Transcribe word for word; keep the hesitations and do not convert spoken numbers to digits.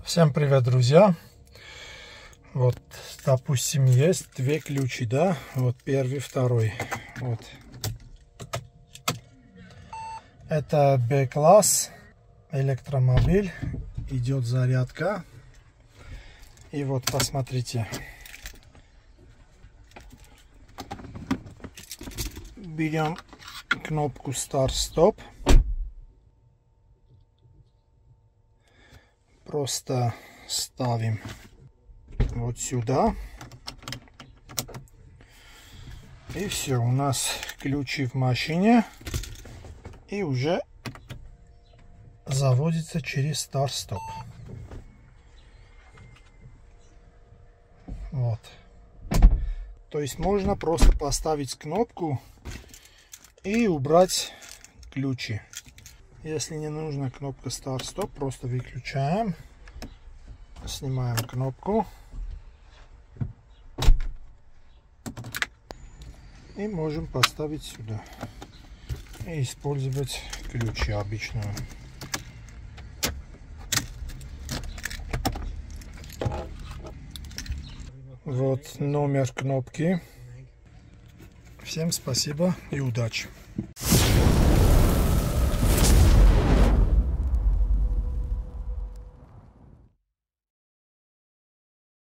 Всем привет, друзья! Вот, допустим, есть две ключи, да? Вот первый, второй. Вот. Это Б-класс электромобиль. Идет зарядка. И вот, посмотрите. Берем кнопку старт-стоп. Просто ставим вот сюда. И все, у нас ключи в машине. И уже заводится через старт-стоп. Вот. То есть можно просто поставить кнопку и убрать ключи. Если не нужна кнопка старт-стоп, просто выключаем, снимаем кнопку и можем поставить сюда и использовать ключи обычную. Вот номер кнопки. Всем спасибо и удачи!